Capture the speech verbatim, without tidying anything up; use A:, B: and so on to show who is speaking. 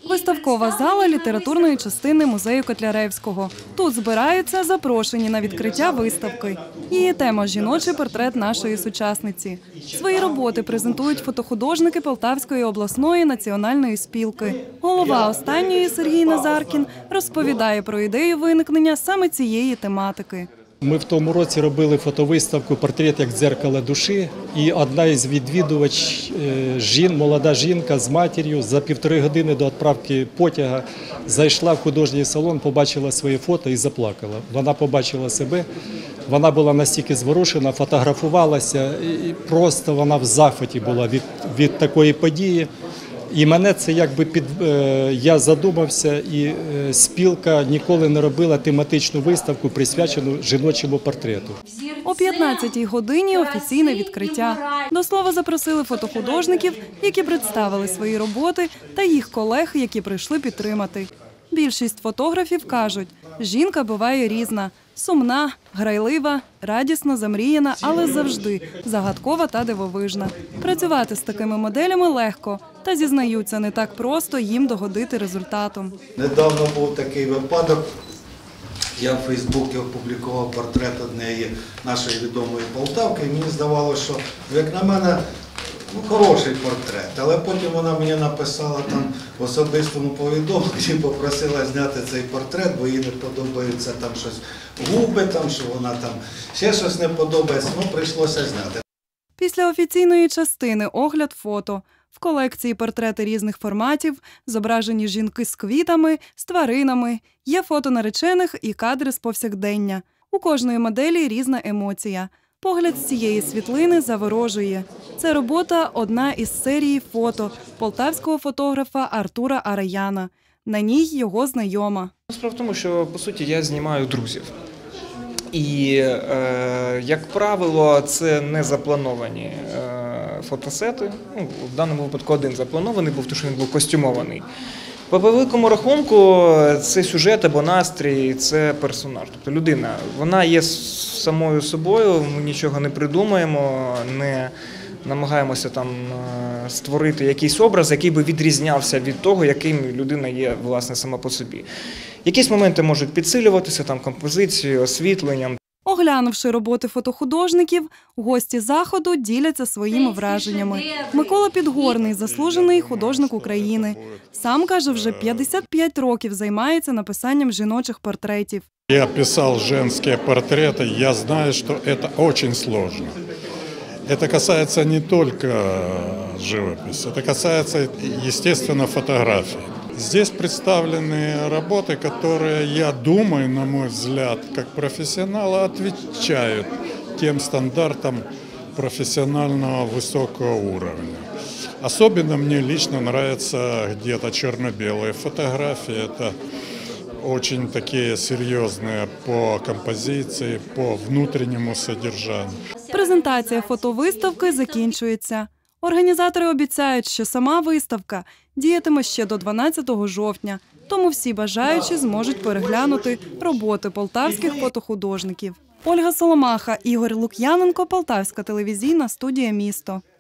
A: Виставкова зала літературної частини музею Котляревського. Тут збираються запрошені на відкриття виставки. Її тема – жіночий портрет нашої сучасниці. Свої роботи презентують фотохудожники Полтавської обласної національної спілки. Голова останньої Сергій Назаркін розповідає про ідею виникнення саме цієї тематики.
B: Ми в тому році робили фотовиставку «Портрет як дзеркало душі», і одна із відвідувач, жін, молода жінка з матір'ю, за півтори години до відправки потяга зайшла в художній салон, побачила своє фото і заплакала. Вона побачила себе, вона була настільки зворушена, фотографувалася, і просто вона в захваті була від, від такої події. І мене це якби під я задумався, і спілка ніколи не робила тематичну виставку, присвячену жіночому портрету.
A: О п'ятнадцятій годині офіційне відкриття. До слова запросили фотохудожників, які представили свої роботи, та їх колег, які прийшли підтримати. Більшість фотографів кажуть, жінка буває різна. Сумна, грайлива, радісно замріяна, але завжди загадкова та дивовижна. Працювати з такими моделями легко, та зізнаються, не так просто їм догодити результатом.
C: Недавно був такий випадок, я в Фейсбуці опублікував портрет однієї нашої відомої полтавки, і мені здавалося, що, як на мене, ну, хороший портрет, але потім вона мені написала там в особистому повідомленні, попросила зняти цей портрет, бо їй не подобається там щось губи, там, що вона там ще щось не подобається, ну прийшлося зняти.
A: Після офіційної частини огляд фото. В колекції портрети різних форматів, зображені жінки з квітами, з тваринами, є фото наречених і кадри з повсякдення. У кожної моделі різна емоція. Погляд з цієї світлини заворожує. Це робота – одна із серії фото полтавського фотографа Артура Араяна. На ній його знайома.
D: Справа в тому, що, по суті, я знімаю друзів. І, е, як правило, це не заплановані е, фотосети. Ну, в даному випадку один запланований був, тому що він був костюмований. По великому рахунку, це сюжет або настрій, це персонаж. Тобто людина, вона є самою собою, ми нічого не придумаємо, не намагаємося там створити якийсь образ, який би відрізнявся від того, яким людина є, власне, сама по собі. Якісь моменти можуть підсилюватися, там, композицією, освітленням.
A: Оглянувши роботи фотохудожників, гості заходу діляться своїми враженнями. Микола Підгорний – заслужений художник України. Сам, каже, вже п'ятдесят п'ять років займається написанням жіночих портретів.
E: Я писал женские портреты, я знаю, что это очень сложно. Это касается не только живописи, это касается, естественно, фотографий. Здесь представлены работы, которые, я думаю, на мой взгляд, как профессионала, отвечают тем стандартам профессионального высокого уровня. Особенно мне лично нравятся где-то черно-белые фотографии. Это очень такие серьезные по композиции, по внутреннему содержанию.
A: Презентація фотовиставки закінчується. Організатори обіцяють, що сама виставка діятиме ще до дванадцятого жовтня, тому всі бажаючі зможуть переглянути роботи полтавських фотохудожників. Ольга Соломаха, Ігор Лук'яненко, Полтавська телевізійна студія «Місто».